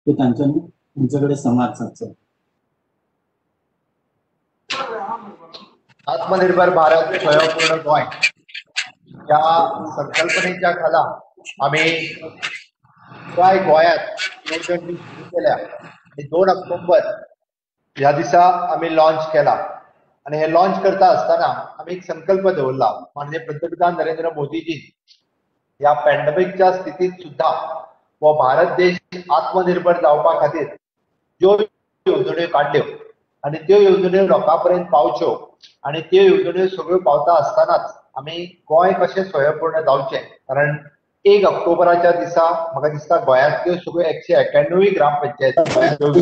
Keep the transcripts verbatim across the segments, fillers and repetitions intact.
ते तांच्यांनी तुमच्याकडे संवाद साधचो. आत्मनिर्भर भारत स्वयंपूर्ण गोय या संकल्पनेच्या खाला आम्ही पुराय गोयात येवजण सुरू केल्या आणि दोन ऑक्टोबर ह्या दिसा आम्ही लॉन्च केला. आणि हे लॉन्च करता असताना आम्ही एक संकल्प दवरला, म्हणजे पंतप्रधान नरेंद्र मोदीजी या पॅन्डेमिकच्या स्थितीत सुद्धा व भारत देश आत्मनिर्भर जावपा खातीर ज्यो येवजण्यो काडल्यो आणि त्यो येवजण्यो लोकांपर्यंत पावच्यो आणि त्यो येवजण्यो सगळ्यो पावता असतानाच आम्ही गोय कशें स्वयंपूर्ण जावचें, कारण एक ऑक्टोबराच्या दिसा म्हाका दिसता गोंयांतल्यो सगळ्यो एकशे एक्याण्णव ग्रामपंचायती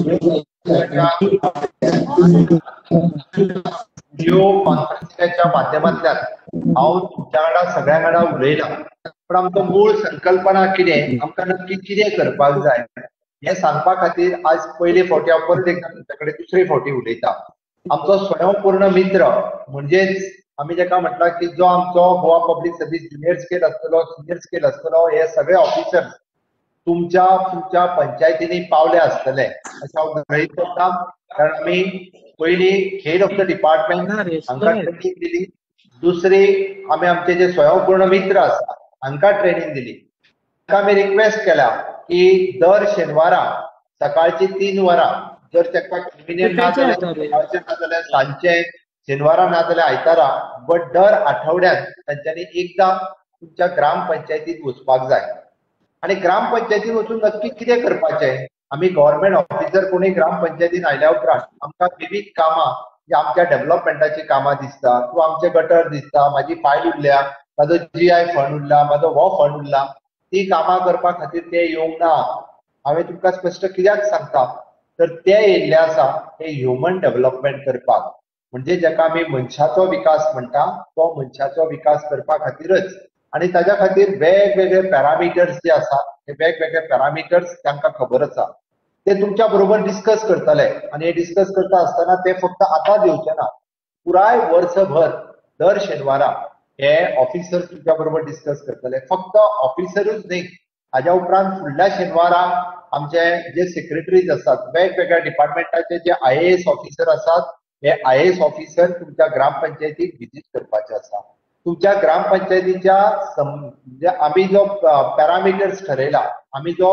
व्हिडिओ कॉन्फरन्सिंगाच्या माध्यमांतल्यान हांव तुमच्या वांगडा सगळ्यां वांगडा उलयला. पण आमचो मूळ संकल्पना कितें, आमकां नक्की कितें करपाक जाय हें सांगपा खातीर आज पयले फावटी हांव परत एकदां तुमचे कडेन दुसरे फावटी उलयता. आमचो स्वयंपूर्ण मित्र म्हणजेच आमी जेका म्हटला की जो आमचो Goa public service junior scale आसतलो, सिनियर स्केल आसतलो, हे सगळे ऑफिसर्स तुमच्या तुमच्या पंचायतींनी पावले आसतले अशें हांव गृहीत करता. कारण आमी पयली हेड ऑफ द डिपार्टमेंट हांकां ट्रेनिंग दिली, दुसरी आमी आमचे जे स्वयंपूर्ण मित्र आसा हांकां ट्रेनिंग दिली. ताका आमी रिक्वेस्ट केला की दर शेनवारा सकाळची तीन वरां जर ताका कन्विनियंट ना जाल्यार सकाळचे ना जाल्यार सांजचे, शेनवारा ना जाल्यार आयतारा, बट दर आठवड्यात तांच्यांनी एकदां तुमच्या ग्रामपंचायतीत वचपाक जाय. आणि ग्रामपंचायतीत वचून नक्की कितें करपाचें, आमी गव्हर्नमेंट ऑफिसर कोणी ग्रामपंचायतीन आयल्या उपरांत आमकां विविध कामां जी आमच्या डेव्हलपमेंटाची कामां दिसता, किंवा आमचे गटर दिसता, म्हाजी फायल उरल्या, म्हाजो जी आय फंड उरला, म्हाजो हो फंड उरला, ती कामां करपा खातीर ते येवंक ना. हांवें तुमकां स्पश्ट कित्याक सांगता, तर ते येयल्ले आसा हे ह्युमन डेव्हलपमेंट करपाक, म्हणजे जेका आमी मनशाचो विकास म्हणटा तो मनशाचो विकास करपा खातीरच. आणि ताच्या खातीर वेगवेगळे पॅरामिटर्स जे आसात हे वेगवेगळे पॅरामिटर्स तांकां खबर आसा, ते तुमच्या बरोबर डिस्कस करतले. आणि हे डिस्कस करता आसतना ते फक्त आतां दिवचे ना, पुराय वर्सभर दर शेनवारा हे ऑफिसर्स तुमच्या बरोबर डिस्कस करतले. फक्त ऑफिसरूच न्ही, हाज्या उपरांत फुडल्या शेनवारा आमचे जे सेक्रेटरीज आसात वेगवेगळ्या डिपार्टमेंटाचे जे आय ए एस ऑफिसर आसात, हे आय ए एस ऑफिसर तुमच्या ग्रामपंचायतीक व्हिजीट करपाचे आसा. तुमच्या ग्रामपंचायतीच्या म्हणजे आमी जो पॅरामिटर्स ठरयला, आमी जो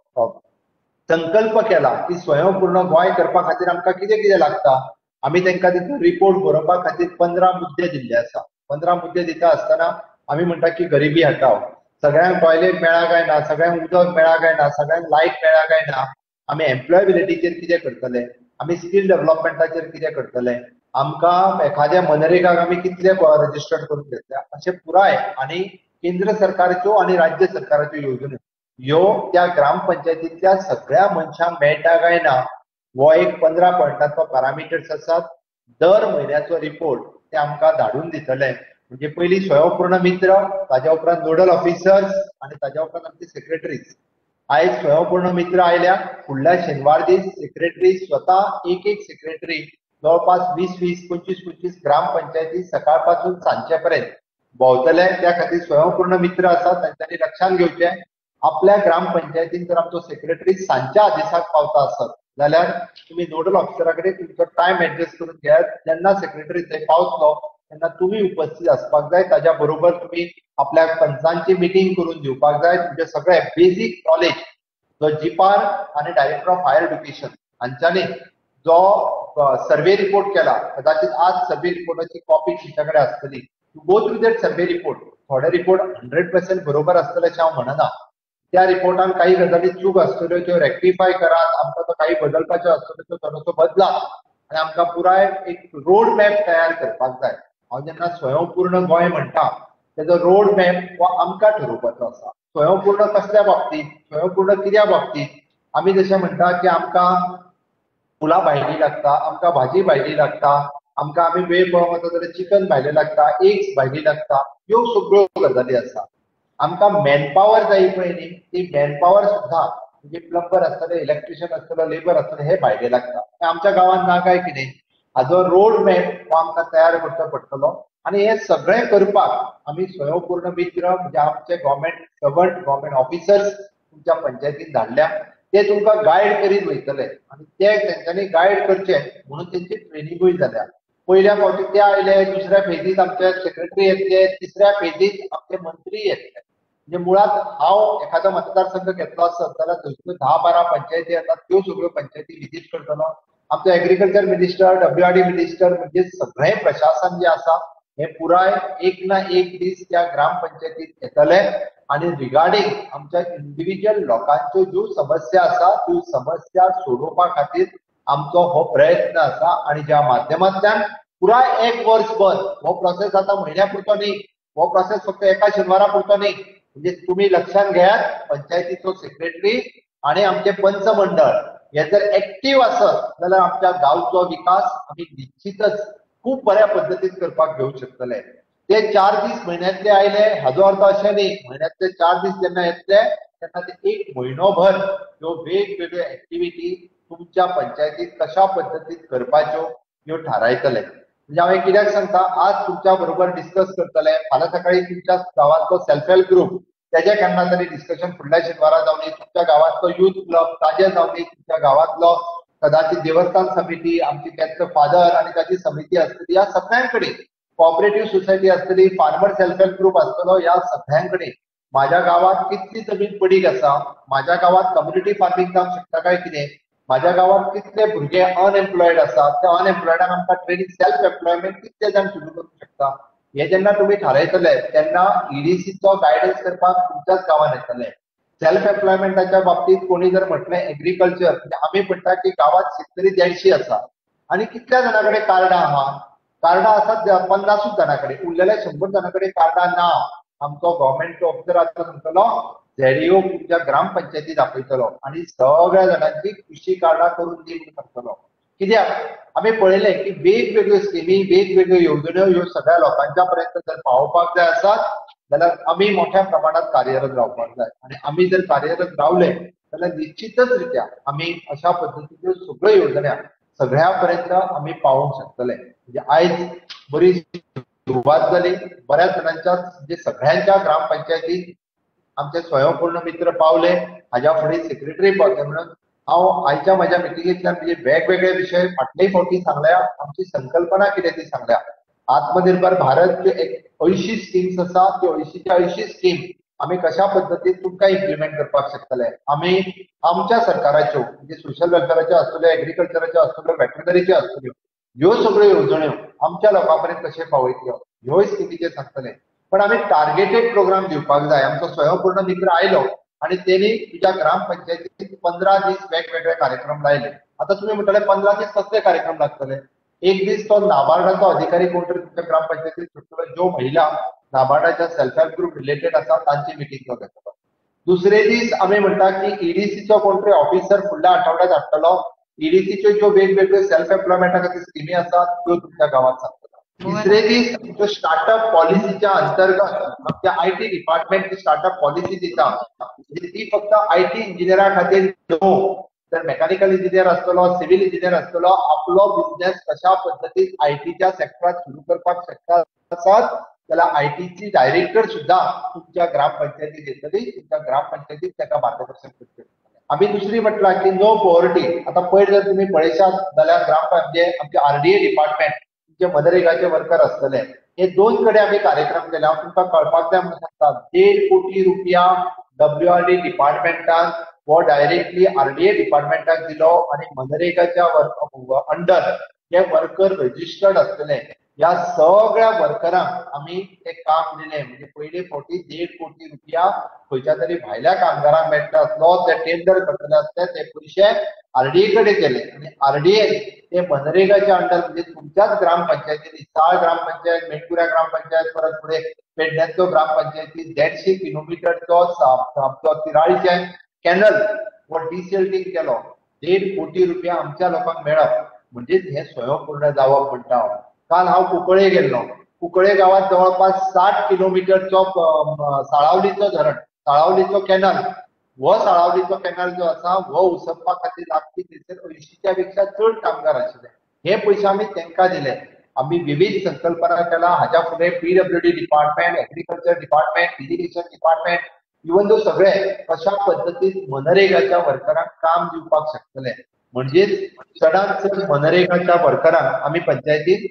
संकल्प केला की स्वयंपूर्ण गोय करपा खातीर आमकां कितें कितें लागता, आमी तांकां तितून रिपोर्ट बरोवपा खातीर पंदरा मुद्दे दिल्ले आसा. पंदरा मुद्दे दिता आसतना आमी म्हणटा की गरिबी हटाव, सगळ्यांक टॉयलेट मेळ्ळा काय ना, सगळ्यांक उदक मेळ्ळा काय ना, सगळ्यांक लायट मेळ्ळा काय ना, आमी एम्प्लॉयबिलिटीचेर कितें करतले, आमी स्कील डेव्हलपमेंटाचेर कितें करतले, आमकां एखाद्या मनरेगाक आमी कितले रजिस्टर्ड करून घेतल्या, अशें पुराय. आणि केंद्र सरकारच्यो आणि राज्य सरकाराच्यो येवजण्यो ह्यो त्या ग्रामपंचायतींतल्या सगळ्या मनशांक मेळटा काय ना हो एक पंदरा पॉयंटाचो पॅरामिटर्स आसात. दर म्हयन्याचो रिपोर्ट ते आमकां धाडून दितले. म्हणजे पयली स्वयंपूर्ण मित्र, ताज्या उपरांत नोडल ऑफिसर्स आणि ताज्या उपरांत आमचे सेक्रेटरीज. आयज स्वयंपूर्ण मित्र आयल्या, फुडल्या शेनवार दीस सेक्रेटरी स्वता एक एक सेक्रेटरी जवळपास वीस वीस पंचवीस पंचवीस ग्रामपंचायती सकाळ पासून सांजचे पर्यंत भोंवतले. त्या खातीर स्वयंपूर्ण मित्र आसात तांच्यांनी लक्षांत घेवचें, आपल्या ग्रामपंचायतीन जर आमचो सेक्रेटरी सांजच्या दिसाक पावता आसत जाल्यार तुमी नोडल ऑफिसरा कडेन तुमचो टायम एडजस्ट करून घेयात. जेन्ना सेक्रेटरी थंय पावतलो तेन्ना तुमी उपस्थित आसपाक जाय. ताज्या बरोबर तुमी आपल्या पंचांची मिटींग करून दिवपाक जाय. तुमचे सगळे बेजीक नॉलेज जो जिपार आणि डायरेक्टर ऑफ हायर एड्युकेशन हांच्यांनी जो सर्वे रिपोर्ट केला, कदाचित आज सर्वे रिपोर्टाची कॉपी तुमच्या कडेन आसतली. Go through that survey report. थोडे रिपोर्ट हंड्रेड पर्सेंट बरोबर आसतले अशें हांव म्हणना. त्या रिपोर्टान काही गजाली चूक आसतल्यो त्यो रेक्टिफाय करात, आमकां तो काही बदलपाच्यो आसतल्यो त्यो थोडोसो बदला, आणि आमकां पुराय एक रोड मॅप तयार करपाक जाय. हांव जेन्ना स्वयंपूर्ण गोंय म्हणटा तेजो रोड मॅप हो आमकां ठरोवपाचो आसा. स्वयंपूर्ण कसल्या बाबतींत, स्वयंपूर्ण कित्या बाबतींत, आमी जशें म्हणटा की आमकां फुलां भायली लागता, आमकां भाजी भायली लागता, आमकां आमी वेळ पळोवंक वता जाल्यार चिकन भायलें लागता, एग्स भायली लागता, ह्यो सगळ्यो गजाली आसा. आमकां मॅनपावर जाय पळय न्ही, ती मॅनपावर सुद्धा म्हणजे प्लंबर आसतले, इलेक्ट्रिशियन आसतलो, लेबर आसतले, हे भायले लागता. आमच्या गांवांत ना काय कितें, हाजो रोड मॅप हो आमकां तयार करचो पडटलो. आणि हे सगळें करपाक आमी स्वयंपूर्ण मित्र म्हणजे आमचे गव्हर्नमेंट सर्वंट, गव्हर्नमेंट ऑफिसर्स तुमच्या पंचायतीन धाडल्या. ते तुमकां गायड करीत वयतले आनी ते तेंच्यांनी गायड करचे म्हणून तेंची ट्रेनिंगूय जाल्या. पहिल्या फावटी ते आयले, दुसऱ्या फेजीत आमचे सेक्रेटरी येतले, तिसऱ्या फेजीत आमचे मंत्री येतले. म्हणजे मुळात हांव एखादो मतदारसंघ घेतलो आसत जाल्यार थंयच्यो धा बारा पंचायती आसात त्यो सगळ्यो पंचायती विजीट करतलो. आमचो एग्रीकल्चर मिनिस्टर, डब्ल्यूआरडी मिनिस्टर म्हणजे सगळे प्रशासन जे आसा हे पुराय एक ना एक दीस त्या ग्रामपंचायतीत येतले आणि रिगार्डिंग आमच्या इंडिव्हिज्युअल लोकांच्यो ज्यो समस्या आसा त्यो समस्या सोडोवपा खातीर आमचो हो प्रयत्न आसा आणि ज्या माध्यमांतल्यान पुराय एक वर्सभर हो प्रोसेस आता म्हयन्या पुरतो न्ही, हो प्रोसेस फक्त एका शेनवारा पुरतो न्ही. म्हणजे तुम्ही लक्षात घेयात पंचायतीचो सेक्रेटरी आणि आमचे पंच मंडळ हे जर ऍक्टिव्ह असत जाल्यार आमच्या गावचो विकास आम्ही निश्चितच खूप बऱ्या पद्धतीत करपाक घेवंक शकतले. ते चार दीस म्हयन्यांतले आयले हाजो अर्थ अशें न्ही, म्हयन्यांतले चार दीस जेन्ना येतले तेन्ना ते एक म्हयनोभर ह्यो वेगवेगळ्यो ऍक्टिव्हिटी तुमच्या पंचायतीत कशा पद्धतीत करपाच्यो ह्यो थारायतले. म्हणजे हांव कित्याक सांगता, आज तुमच्या बरोबर डिस्कस करतले, फाल्यां सकाळी तुमच्या गांवांतलो सेल्फ हेल्प ग्रुप त्याचे केन्ना तरी डिस्कशन फुडल्या शेनवारा जावनी, तुमच्या गांवांतलो युथ क्लब ताजे जावनी, तुमच्या गांवांतलो कदाचित देवस्थान समिती, आमची कॅन्सर फादर आणि ताची समिती आसतली, ह्या सगळ्यांकडे कोऑपरेटिव्ह सोसायटी आसतली, फार्मर सेल्फ हेल्प ग्रुप आसतलो, ह्या सगळ्यांकडे माझ्या गावात कितली जमीन पडीक आसा, माझ्या गावात कम्युनिटी फार्मिंग जावंक शकता काय कितें, माझ्या गावात कितले भुरगे अनएम्प्लॉयड आसा, त्या अनएम्प्लॉयडांक आमकां ट्रेनिंग सेल्फ एम्प्लॉयमेंट कितले जाण सुरू करूंक शकता, हे जेन्ना तुम्ही थारायतले तेन्ना ईडीसीचो गायडन्स करपाक तुमच्याच गांवांत येतले. सेल्फ एम्प्लॉयमेंटाच्या बाबतीत कोणी जर म्हटलें एग्रीकल्चर, म्हणजे आमी म्हणटा की गावात शेतकरी देडशी आसा आणि कितल्या जाणांकडे कार्डां आहा, कार्डां आसात पन्नासूच जाणांकडे, उरलेल्या शंबर जाणांकडे कार्डां ना. आमचो गव्हर्नमेंट ऑफिसर आतां सांगतलो झेडीओ तुमच्या ग्रामपंचायतीत दाखयतलो आणि सगळ्या जाणांची कृषी कार्डां करून दी म्हणून सांगतलो. कित्याक आमी पळयलें की वेगवेगळ्यो स्किमी, वेगवेगळ्यो येवजण्यो ह्यो सगळ्या लोकांच्या पर्यंत जर पावोवपाक जाय आसात जाल्यार आमी मोठ्या प्रमाणात कार्यरत रावपाक जाय आणि आमी जर कार्यरत रावले जाल्यार निश्चितच रित्या आमी अशा पद्धतीच्यो सगळ्यो योजना सगळ्या पर्यंत आमी पावोवंक शकतले. म्हणजे आयज बरी सुरवात जाली, बऱ्याच जणांच्या म्हणजे सगळ्यांच्या ग्रामपंचायतीत आमचे स्वयंपूर्ण मित्र पावले, हाज्या फुडें सेक्रेटरी पावले. म्हणून हांव आयच्या म्हज्या मिटिंगेंतल्यान म्हणजे वेगवेगळे विशय फाटलेय फावटी सांगल्या, आमची संकल्पना कितें ती सांगल्या. आत्मनिर्भर भारत जे एक अंयशीं स्किम्स आसा त्यो अंयशींच्या अंयशीं स्कीम आमी कशा पद्धतीन तुमकां इम्प्लिमेंट करपाक शकतले. आमी आमच्या सरकाराच्यो म्हणजे सोशल वेलफेअराच्यो आसतल्यो, एग्रीकल्चराच्यो आसतल्यो, वेटरनरीच्यो आसतल्यो, ह्यो सगळ्यो येवजण्यो आमच्या लोकां पर्यंत कशे पावयतल्यो ह्योय स्किमीचेर सांगतले. पण आमी टार्गेटेड प्रोग्राम दिवपाक जाय. आमचो स्वयंपूर्ण मित्र आयलो आणि त्यांनी तुझ्या ग्रामपंचायतीत पंधरा दीस वेगवेगळे कार्यक्रम लायले. आता तुम्ही म्हणटले पंधरा दीस कसले कार्यक्रम लागतले. एक दीस तो नाबार्डाचो अधिकारी कोण तरी तुमच्या ग्रामपंचायतीत सुटतलो, ज्यो महिला नाबार्डाच्या सेल्फ हेल्प ग्रुप रिलेटेड आसा तांची मिटींग तो घेतलो. दुसरे दीस आमी म्हणटा की ईडीसीचो कोण तरी ऑफिसर फुडल्या आठवड्यात हाडटलो, ईडीसीच्यो ज्यो वेगवेगळ्यो सेल्फ एम्प्लॉयमेंटा खातीर स्किमी आसात त्यो तुमच्या गावात सांगतलो. तिसरे दीस जो स्टार्टअप पॉलिसीच्या अंतर्गत आमच्या आयटी डिपार्टमेंट स्टार्टअप पॉलिसी दिता, ती फक्त आयटी इंजिनियरा खातीर न्हू, तर मेकॅनिकल इंजिनियर आसतलो, सिव्हिल इंजिनियर आसतलो, आपलो बिझनेस कशा पद्धतीन आयटीच्या सेक्टरात सुरू करपाक शकता आसात जाल्यार आयटीची डायरेक्टर सुद्धा तुमच्या ग्रामपंचायतीत येतली, तुमच्या ग्रामपंचायतीत ताका मार्गदर्शन करतली. आम्ही दुसरी म्हटला की नो पॉवर्टी. आता पयर जर तुम्ही पळयशात जाल्यार ग्रामपंचायत आमचे आरडीए डिपार्टमेंट जे मनरेगाचे वर्कर आसतले, हे दोन कडे आम्ही कार्यक्रम केले. हांव तुमकां कळपाक जाय म्हणून सांगता, देड कोटी रुपया डब्ल्यूआरडी डिपार्टमेंटान वो डायरेक्टली आरडीए डिपार्टमेंटाक दिलो आणि मनरेगाच्या अंडर जे वर्कर रजिस्टर्ड आसतले ह्या सगळ्या वर्करांक आम्ही ते काम दिले. म्हणजे पयले फावटी देड कोटी रुपया खंयच्या तरी भायल्या कामगारांक मेळटा आसलो, ते टेंडर करतले आसले, ते पयशे आरडीए कडे केले आणि आरडीए ते मनरेगाच्या अंडर म्हणजे तुमच्याच ग्रामपंचायतीनी साळ ग्रामपंचायत, मेणकुऱ्या ग्रामपंचायत, परत पुढे पेडण्याचो ग्रामपंचायती देडशे किलोमीटरचो आमचो तिराळीचे कॅनल व डिसेल्टिंग केलो. देड कोटी रुपया आमच्या लोकांक मेळप म्हणजे हे स्वयंपूर्ण जावप म्हणटा. काल हांव कुंकळे गेल्लो. कुंकळे गावात जवळपास साठ किलोमीटरचो साळावलीचो धरण, साळावलीचो कॅनल, हो साळावलीचो कॅनल जो आसा हो उसपपा खातीर लागपी थंयसर अंयशींच्या पेक्षा चड कामगार आशिल्ले. हे पयशे आमी तांकां दिले. आम्ही विविध संकल्पना केला. हाच्या फुडें PWD department, agriculture department, irrigation department even though सगळे कशा पद्दतीन मनरेगाच्या वर्करांक काम दिवपाक शकतले, म्हणजेच चडांत चड मनरेगाच्या वर्करांक आमी पंचायतीन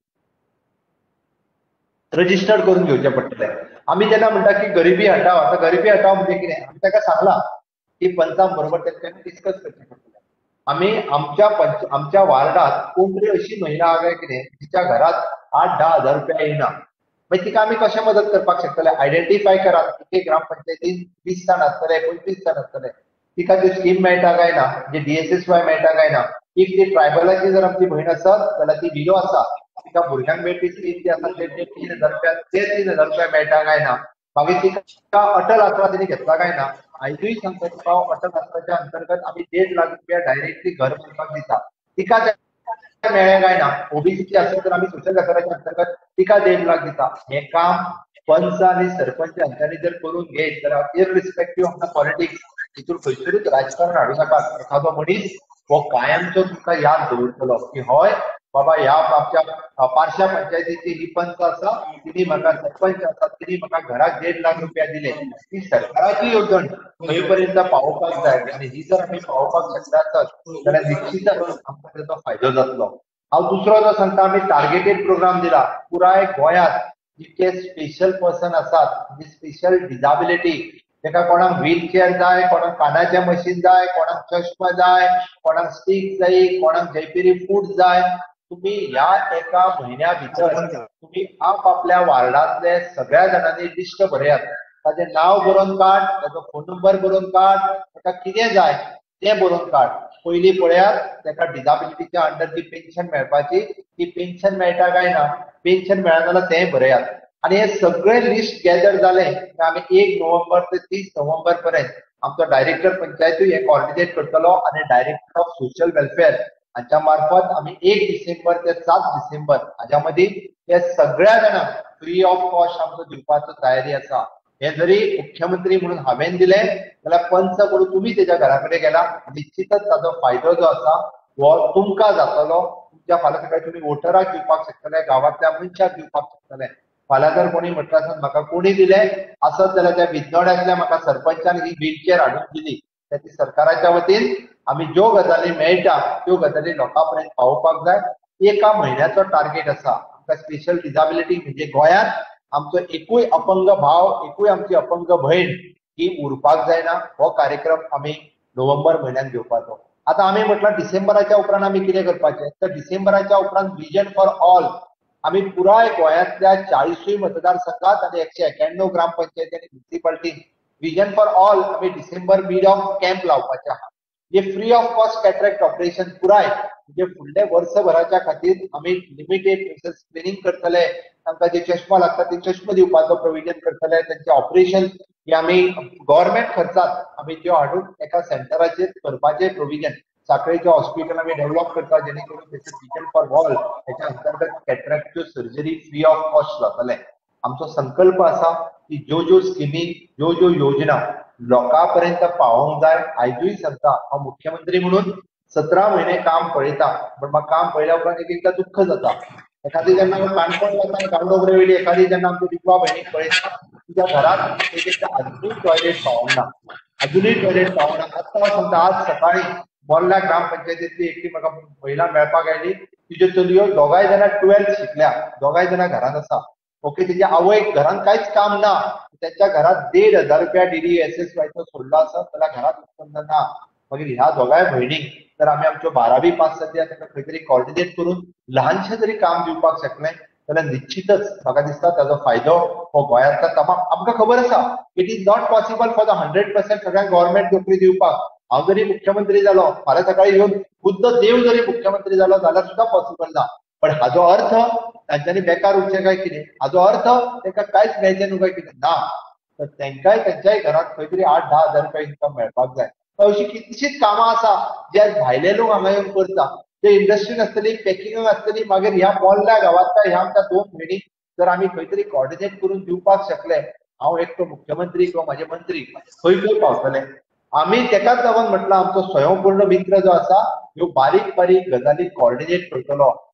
रजिस्टर्ड करून घेवचे पडटले. आमी जेन्ना म्हणटा की गरिबी हटाव, आता गरिबी हटाव म्हणजे कितें, आमी ताका सांगला की पंचां बरोबर तेंच्यांनी डिस्कस करचें पडटलें. आमी आमच्या पंच आमच्या वार्डात कोण तरी अशी महिला आहा काय कितें तिच्या घरात आठ धा हजार रुपया येयना, मागीर तिका आमी कशें मदत करपाक शकतले? आयडेंटिफाय करात एक ग्रामपंचायतीन वीस जाण आसतले, पंचवीस जाण आसतले, तिका त्यो स्कीम मेळटा काय ना, म्हणजे डीएसएसवाय मेळटा काय ना. इफ ती ट्रायबलाची जर आमची भयण आसत जाल्यार ती विडो आसा, तिका भुरग्यांक मेळपी स्कीम जी आसा ते तीन हजार रुपया ते तीन हजार रुपया मेळटा काय ना. मागीर तिका अटल आसरा तिने घेतला काय ना. आयजूय सांगता तुका अटल आसराच्या अंतर्गत आमी देड लाख रुपया डायरेक्टली घर बांदपाक दिता, तिका मेळ्ळे काय ना. ओबीसीची आसत तर आमी सोशल वेलफेअराच्या अंतर्गत तिका देड लाख दिता. हे काम पंच आणि सरपंच हांच्यांनी जर करून घेत जाल्यार इररिस्पेक्टिव्ह ऑफ द पॉलिटिक्स तितून खंयसरूच राजकारण हाडूं नाकात. एखादो मनीस हो कायमचो तुमकां याद दवरतलो की हय बाबा ह्या आमच्या पारशा पंचायतीची ही पंच आसा, तिणी म्हाका सरपंच आसा, तिणी म्हाका घराक देड लाख रुपया दिले. ही सरकाराची येवजण खंय पर्यंत पावोवपाक जाय आनी ही जर आमी पावोवपाक शकता आसत जाल्यार निश्चितच आमकां ताचो फायदो जातलो. हांव दुसरो जो सांगता, आमी टार्गेटेड प्रोग्राम दिला पुराय गोंयांत. जितके स्पेशल पर्सन आसात म्हणजे स्पेशल डिजाबिलिटी, ताका कोणाक व्हीलचेअर जाय, कोणाक कानाचें मशीन जाय, कोणाक चश्मा जाय, कोणाक स्टिक जाय, कोणाक जयपेरी फूड जाय, तुम्ही ह्या एका म्हयन्या भितर तुम्ही आपापल्या वार्डातले सगळ्या जाणांनी लिस्ट बरयात. ताजें नांव बरोवन काड, ताजो फोन नंबर बरोवन काड, ताका कितें जाय तें बरोवन काड. पयलीं पळयात ताका डिजाबिलिटीच्या अंडर ती पेन्शन मेळपाची, ती पेन्शन मेळटा काय ना, पेन्शन मेळना जाल्यार तें बरयात. आणि हे सगळे लिस्ट गॅदर जाले की आमी एक नोव्हेंबर ते तीस नोव्हेंबर पर्यंत आमचो डायरेक्टर पंचायतूय हे कॉर्डिनेट करतलो आणि डायरेक्टर ऑफ सोशल वेलफेअर हाच्या मार्फत आमी एक डिसेंबर ते सात डिसेंबर हाच्या मदीं हे सगळ्या जाणांक फ्री ऑफ कॉस्ट आमचो दिवपाचो तयारी आसा. हे जरी मुख्यमंत्री म्हणून हांवें दिले जाल्यार पंच करून तुमी तेच्या घरा कडेन गेला, निश्चितच ताचो फायदो जो आसा हो तुमकां जातलो. तुमच्या फाल्यां सकाळी तुमी वोटराक दिवपाक शकतले, गांवांतल्या मनशाक दिवपाक शकतले. फाल्यां जर कोणी म्हटलं आसत म्हाका कोणी दिले आसत जाल्यार त्या बिजनोड्यांतल्या म्हाका सरपंचान ही व्हीलचेअर हाडून दिली, त्याची सरकाराच्या वतीन आमी ज्यो गजाली मेळटा त्यो गजाली लोकां पर्यंत पावोवपाक जाय. एका म्हयन्याचो टार्गेट आसा. आमकां स्पेशल डिजाबिलिटी म्हणजे गोंयांत आमचो एकूय अपंग भाव, एकूय आमची अपंग भयण ही उरपाक जायना. हो कार्यक्रम आमी नोव्हेंबर म्हयन्यात घेवपाचो. आता आमी म्हटलं डिसेंबराच्या उपरांत आमी कितें करपाचें, तर डिसेंबराच्या उपरांत विजन फॉर ऑल आमी पुराय गोंयांतल्या चाळीसूय मतदारसंघात आणि एकशे एक्याण्णव ग्रामपंचायती आणि म्युनिसिपालिटी विजन फॉर ऑल आमी डिसेंबर मिड ऑफ कॅम्प लावपाचे आहा. जे free of cost cataract operation पुराय म्हणजे फुडले वर्सभराच्या खातीर आमी लिमिटेड स्क्रिनिंग करतले, तांकां जे चश्मा लागता ते चश्मा दिवपाचो प्रोविजन करतले, त्यांचे ऑपरेशन हे आमी गव्हर्नमेंट खर्चात आमी त्यो हाडून एका सेंटराचेर करपाचे प्रोविजन साखळेचे हॉस्पिटल आमी डेव्हलप करता, जेणे करून त्याचे विजन फॉर ऑल त्याच्या अंतर्गत कॅटरेक्टच्यो सर्जरी फ्री ऑफ कॉस्ट जातले. आमचो संकल्प असा की ज्यो ज्यो स्किमी, ज्यो ज्यो योजना लोकांपर्यंत पावोवंक जाय. आयजूय सांगता हांव मुख्यमंत्री म्हणून सतरा महिने काम पळयता, पण म्हाका काम पळयल्या उपरांत एक एकदां दुख्ख जाता. एखादी जेन्ना हांव काणकोण वता, कांडोबरे वेळी एखादी जेन्ना आमची दिपा भयणीक पळयता, तिच्या घरात एक एकदां अजूनय टॉयलेट पावोंक ना, अजूनय टॉयलेट पावोंक ना. आतां हांव सांगता आज सकाळी मोर्ल्या ग्रामपंचायतींतली एकटी म्हाका महिला मेळपाक आयली. तिच्यो चलयो दोगांय जाणां टुवेल्थ शिकल्या, दोगांय जाणां घरांत आसा. ओके, तिच्या आवयक घरांत कांयच काम ना, त्यांच्या घरात देड हजार रुपया डीडी एसएसवायचो सोडलो आसत जाल्यार घरात उत्पन्न ना. मागीर ह्या दोगांय भयणीक जर आमी आमच्यो बारावी पास जाल्ल्या ताका खंय तरी कॉर्डिनेट करून ल्हानशें जरी काम दिवपाक शकले जाल्यार निश्चितच म्हाका दिसता ताजो फायदो हो गोंयांतल्या तमाम. आमकां खबर आसा it is not possible for the hundred percent सगळ्यांक गव्हर्नमेंट नोकरी दिवपाक. हांव जरी मुख्यमंत्री जालो, फाल्यां सकाळी येवन खुद्द देव जरी मुख्यमंत्री जालो जाल्यार सुद्धा पॉसिबल ना. पण हाजो अर्थ तांच्यांनी बेकार उरचें काय कितें, हाजो अर्थ तांकां कांयच मेळचें न्हू काय कितें ना. तर तांकांय तांच्याय घरांत खंय तरी आठ धा हजार रुपया इन्कम मेळपाक जाय. अशीं कितलींशींच कामां आसा जे भायले लोक हांगा येवन करता. जे इंडस्ट्रीन आसतली, पॅकिंगाक आसतली, मागीर ह्या मोहल्ल्या गांवांतल्या ह्या आमच्या दोन भयणीक जर आमी खंय तरी कॉर्डिनेट करून दिवपाक शकले, हांव एकटो मुख्यमंत्री किंवा म्हाजे मंत्री खंय खंय पावतले. आमी तेकाच लागून म्हटलं आमचो स्वयंपूर्ण मित्र जो आसा ह्यो बारीक बारीक गजाली कॉर्डिनेट करतलो.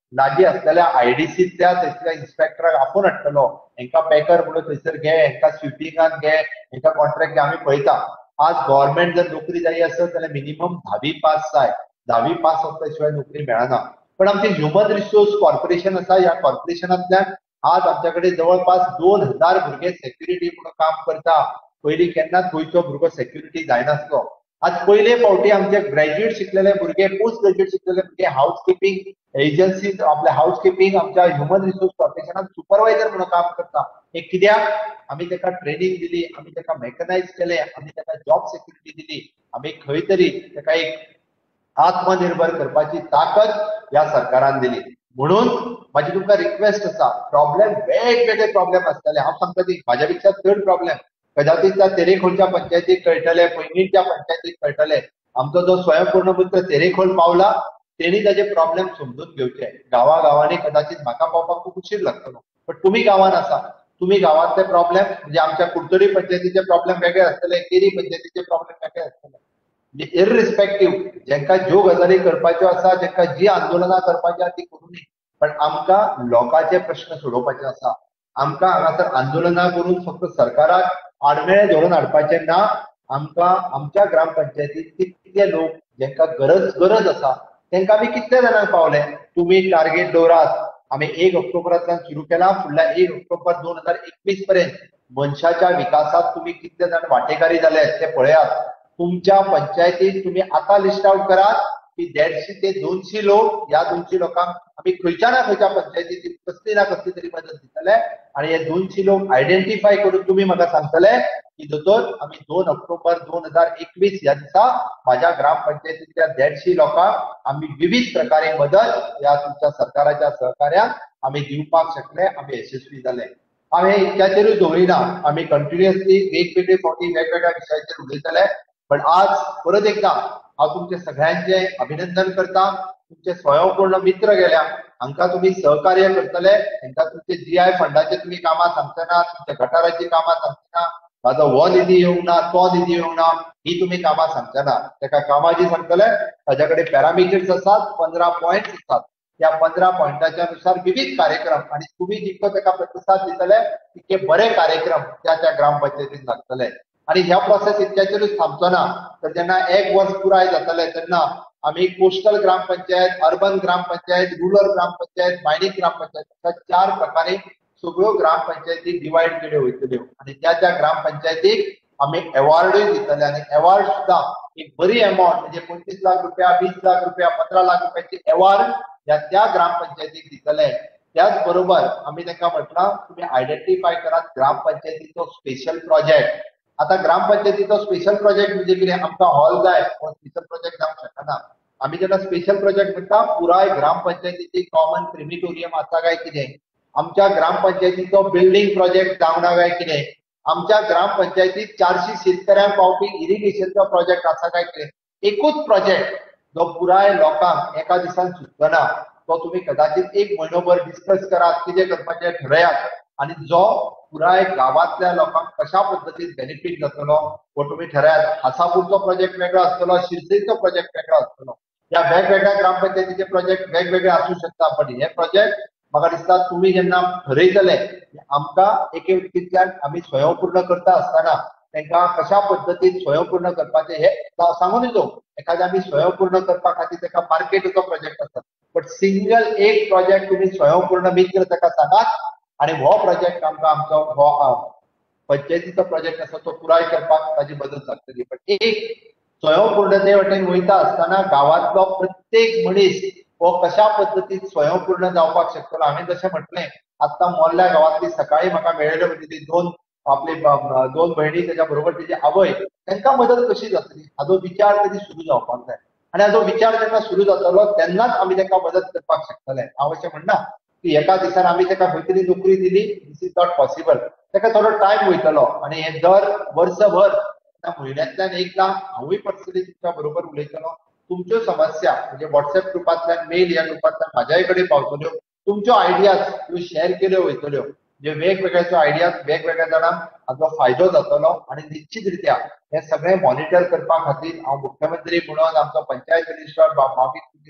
लागीं असलेल्या आयडीसीतल्या थंयसरल्या इन्स्पेक्टराक आपूण हाडटलो, हेंकां पॅकर म्हणून थंयसर घे, हेंकां स्विपिंगान घे, हेंकां कॉन्ट्रॅक्ट घे, आमी पळयता. आज गव्हर्नमेंट जर नोकरी जाय आसत जाल्यार मिनिमम धावी पास जाय. धावी पास असल्या शिवाय नोकरी मेळना. पण आमचे ह्युमन रिसोर्स कॉर्पोरेशन आसा, ह्या कॉर्पोरेशनांतल्यान आज आमच्या कडेन जवळपास दोन हजार भुरगे सेक्युरिटी म्हणून काम करता. पयलीं केन्नाच गोंयचो भुरगो सेक्युरिटी जायनासलो. आज पयले फावटी आमचे ग्रॅज्युएट शिकलेले भुरगे, पोस्ट ग्रॅज्युएट शिकलेले भुरगे हाऊस किपिंग एजन्सीज, आपल्या हाऊस किपिंग आमच्या ह्युमन रिसोर्स कॉर्पोरेशनात सुपरवायझर म्हणून काम करता. हे कित्याक? आमी ताका ट्रेनिंग दिली, आमी ताका मेकनायज केले, आमी ताका जॉब सेक्युरिटी दिली, आमी खंय तरी ताका एक आत्मनिर्भर करपाची ताकद ह्या सरकारान दिली. म्हणून माझी तुमकां रिक्वेस्ट आसा, प्रॉब्लेम वेगवेगळे प्रॉब्लेम आसतले. हांव सांगता ती म्हाज्या पेक्षा चड प्रॉब्लेम कदाचित त्या तेरेखोलच्या पंचायतीक कळटले, पैंगीणच्या पंचायतीक कळटले. आमचो जो स्वयंपूर्ण तेरेखोल पावला तेणी ताचे प्रॉब्लेम समजून घेवचे. गांवागांवांनी कदाचित म्हाका पावपाक खूब उशीर लागतलो, पण तुम्ही गांवांत आसा, तुम्ही गांवांतले प्रॉब्लेम म्हणजे आमच्या कुडचडी पंचायतीचे प्रॉब्लेम वेगळे आसतले, केरी पंचायतीचे प्रॉब्लेम वेगळे आसतले. म्हणजे इररिस्पेक्टिव्ह जेंका ज्यो गजाली करपाच्यो आसा, जेंका जी आंदोलनां करपाची आसा ती करूं दी, पण आमकां लोकांचे प्रश्न सोडोवपाचे आसा. आमकां हांगासर आंदोलनां करून फक्त सरकाराक आडमेळे धरून हाडपाचे ना. आमकां आमच्या ग्रामपंचायतीत कितले लोक जेंका गरज गरज आसा तांकां आमी कितले जाणांक पावले. तुमी टार्गेट दवरात. आमी एक ऑक्टोबरांतल्यान सुरू केला, फुडल्या एक ऑक्टोबर दोन हजार एकवीस पर्यंत मनशाच्या विकासात तुम्ही कितले जाण वांटेकारी जाले ते पळयात. तुमच्या पंचायतीत तुम्ही आता लिस्ट आउट करात की देडशे ते दोनशे लोक, या दोनशे लोकांक आमी खंयच्या ना खंयच्या पंचायतीत कसली ना कसली तरी मदत दितले. आणि हे दोनशे लोक आयडेंटिफाय करून तुम्ही म्हाका सांगतले की दोतोर आमी दोन ऑक्टोबर दोन हजार एकवीस ह्या दिसा माझ्या ग्रामपंचायतीतल्या देडशे लोकांक आमी विविध प्रकारे मदत या तुमच्या सरकाराच्या सहकार्यान आमी दिवपाक शकले, आमी यशस्वी जाले. हांवें इतक्याचेरूच दवरिना, आमी कंटिन्युअसली वेगवेगळे फावटी वेगवेगळ्या विशयाचेर उलयतले. पण आज परत एकदा हांव तुमचे सगळ्यांचे अभिनंदन करता. तुमचे स्वयंपूर्ण मित्र गेल्या, हांकां तुम्ही सहकार्य करतले, हांकां तुमचे जी आय फंडाचे तुम्ही कामां सांगतना, तुमच्या गटाराची कामां सांगतना, माझा हो निधी येवंक ना, तो निधी येवंक ना, ही तुम्ही कामां सांगतना ताका कामाची सांगतले. ताच्या कडेन पॅरामिटर्स आसात, पंधरा पॉयंट्स आसात. त्या पंधरा पॉयंटाच्या नुसार विविध कार्यक्रम आणि तुम्ही जितको ताका प्रतिसाद दितले तितके बरे कार्यक्रम त्या त्या ग्रामपंचायतीत लागतले. आणि ह्या प्रोसेस इतक्याचेरूच थांबचो ना. तर जेन्ना एक वर्ष पुराय जातले तेन्ना आमी coastal gram panchayat, urban gram panchayat, rural gram panchayat, mining gram panchayat अशा चार प्रकारे सगळ्यो ग्रामपंचायती डिवायड केल्यो वयतल्यो. आणि त्या त्या ग्रामपंचायतीक आमी अवॉर्डूय दितले. आणि अवॉर्ड सुद्धा एक बरी अमाउंट म्हणजे पंचवीस लाख रुपया, वीस लाख रुपया, पंधरा लाख रुपयाची अवॉर्ड ह्या त्या ग्रामपंचायतीक दितले. त्याच बरोबर आमी तांकां म्हटलां तुम्ही आयडेंटिफाय करात ग्रामपंचायतीचो स्पेशल प्रोजेक्ट. आता ग्रामपंचायतीचो स्पेशल प्रोजेक्ट म्हणजे कितें, आमकां हॉल जाय पण स्पेशल प्रोजेक्ट जावंक शकना. आमी जेन्ना स्पेशल प्रोजेक्ट म्हणटा पुराय ग्रामपंचायतीची कॉमन क्रिमिटोरियम आसा काय कितें, आमच्या ग्रामपंचायतीचो बिल्डिंग प्रोजेक्ट जावना काय कितें, आमच्या ग्रामपंचायतीत चारशे शेतकऱ्यांक पावपी इरिगेशनचो प्रोजेक्ट आसा काय कितें. एकूच प्रोजेक्ट जो पुराय लोकांक एका दिसान सुचना तो तुम्ही कदाचित एक म्हयनोभर डिस्कस करात, कितें करपाचें ठरयात. आणि जो पुराय गावातल्या लोकांक कशा पद्धतीन बेनिफिट जातलो हो तुम्ही ठरयात. हासापूरचो प्रोजेक्ट वेगळो आसतलो, शिरसयचो प्रोजेक्ट वेगळो आसतलो. या वेगवेगळ्या ग्रामपंचायतीचे प्रोजेक्ट वेगवेगळे आसूं शकता. पण हे प्रोजेक्ट म्हाका दिसता तुम्ही जेन्ना ठरयतले आमकां एके व्यक्तींतल्यान आमी स्वयंपूर्ण करता आसतना तांकां कशा पद्धतीन स्वयंपूर्ण करपाचें हे सांगून दितो. एखाद्या आमी स्वयंपूर्ण करपा खातीर ताका मार्केटचो प्रोजेक्ट आसता, बट सिंगल एक प्रोजेक्ट तुम्ही स्वयंपूर्ण मित्र ताका सांगात आणि हो प्रोजेक्ट आमकां आमचो हो पंचायतीचो प्रोजेक्ट आसा तो पुराय करपाक ताजी मदत जातली. पण एक स्वयंपूर्णते वटेन वयता आसतना गांवांतलो प्रत्येक मनीस हो कशा पद्धतीन स्वयंपूर्ण जावपाक शकतलो. हांवें जशें म्हटलें आत्तां मोर्ल्या गांवांतली सकाळी म्हाका मेळिल्ल्यो म्हणजे ती दोन आपली दोन भयणी त्याच्या बरोबर त्याची आवय तांकां मदत कशी जातली हाजो विचार तरी सुरू जावपाक जाय. आणि हाजो विचार जेन्ना सुरू जातलो तेन्नाच आमी तांकां मदत करपाक शकतले. हांव अशें म्हणना की एका दिसान आमी ताका खंय तरी नोकरी दिली, दिस इज नॉट पॉसिबल. ताका थोडो टायम वयतलो आणि हे दर वर्सभर म्हयन्यांतल्यान एकदां हांवूय पर्सनली तुमच्या बरोबर उलयतलो. तुमच्यो समस्या म्हणजे व्हॉट्सएप ग्रुपांतल्यान, मेल ह्या ग्रुपांतल्यान म्हाज्याय कडेन पावतल्यो. तुमच्यो आयडियाज ह्यो शेअर केल्यो वयतल्यो. जे वेगवेगळ्याच्यो आयडियाज वेगवेगळ्या जाणांक हाचो फायदो जातलो. आणि निश्चित रित्या हे सगळें मॉनिटर करपा खातीर हांव मुख्यमंत्री म्हणून आमचो पंचायत मिनिस्टर भावीक